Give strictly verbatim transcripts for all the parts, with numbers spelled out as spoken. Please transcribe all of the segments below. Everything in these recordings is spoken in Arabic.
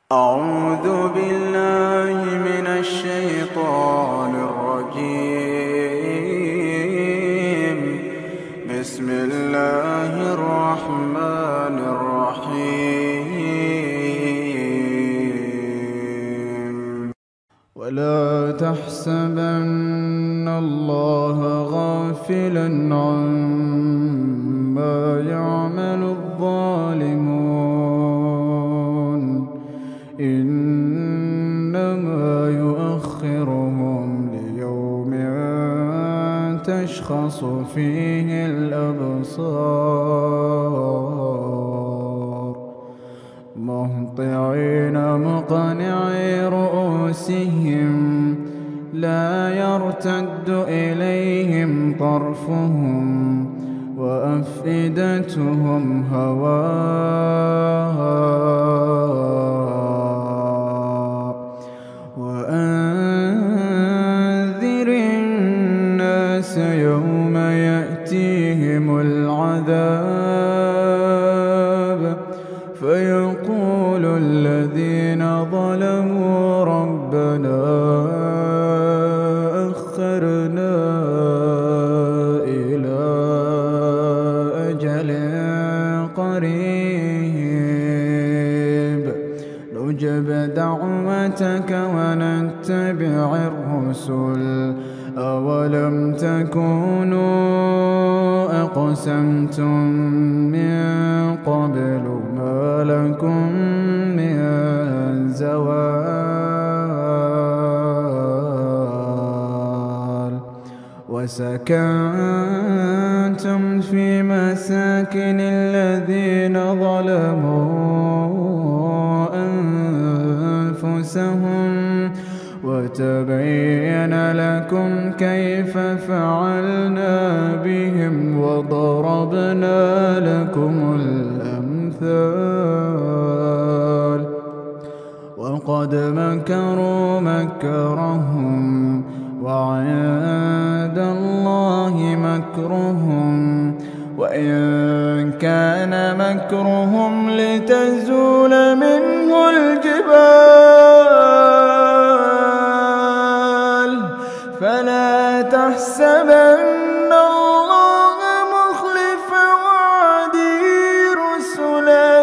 أعوذ بالله من الشيطان الرجيم. بسم الله الرحمن الرحيم. ولا تحسبن الله غافلا عما يعمل الظالمون، إنما يؤخرهم ليوم تشخص فيه الأبصار، مهطعين مقنعي رؤوسهم لا يرتد إليهم طرفهم وأفئدتهم هواء. وأنذر الناس يوم يأتيهم العذاب فيقول الذين ظلموا ربنا أخرنا إلى أجل قريب نجب دعوتك ونتبع الرسل، أولم تكونوا أقسمتم من قبل ما لكم من زوال، وسكنتم في مساكن الذين ظلموا أنفسهم وتبين لكم كيف فعلنا بهم وضربنا لكم الأمثال. وقد مكروا مكرهم وعند الله مكرهم، وإن كان مكرهم لتزول منه الجبال فلا تحسبن الله مخلف وعده رسله،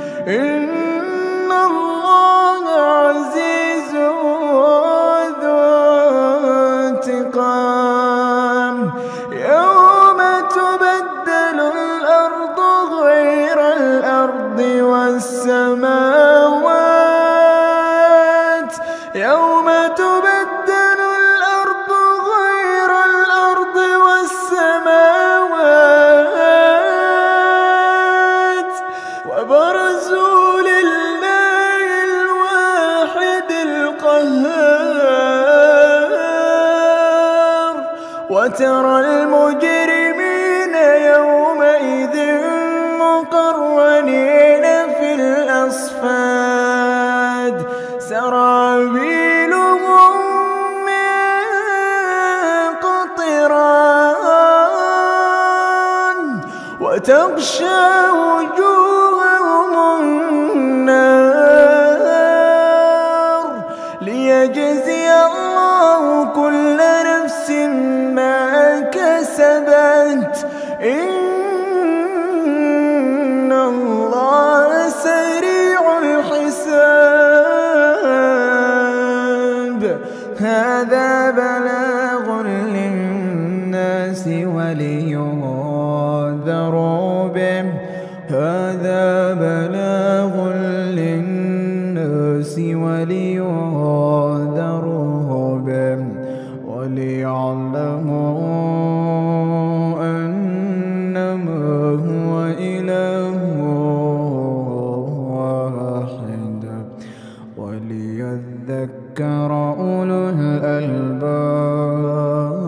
إن الله عزيز ذو انتقام. يوم تبدل الأرض غير الأرض والسماوات، يوم تبدل الأرض غير الأرض والسماوات، وبرزوا لله الواحد القهار، وترى المجرمين يومئذ مقرنين في الأصفاد، سرابيلهم من قطران وتغشى وجوههم النار، ليجزي الله كل نفس ما كسبت، إن الله سريع الحساب. هذا بلاغ للناس ولينذروا به، هذا بلاغ للناس ولينذروا به، وليعلموا أنما هو إله واحد، وليذكر أولو الألباب.